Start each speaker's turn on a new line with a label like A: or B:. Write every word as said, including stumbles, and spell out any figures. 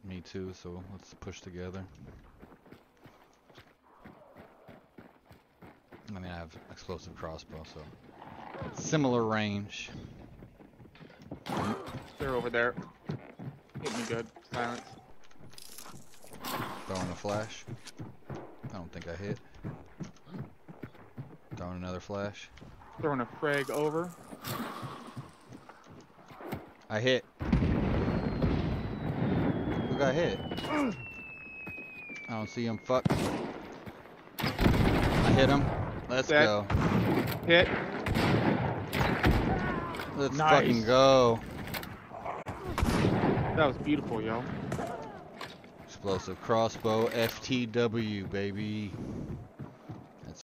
A: Me too, so let's push together. I mean, I have explosive crossbow, so similar range.
B: They're over there. Hit me good. Silence.
A: Throwing a flash. I don't think I hit. Throwing another flash.
B: Throwing a frag over.
A: I hit. Who got hit? I don't see him. Fuck. I hit him. Let's
B: Dead.
A: go.
B: Hit.
A: Let's
B: Nice.
A: fucking go.
B: That was beautiful, yo.
A: Explosive crossbow, F T W, baby.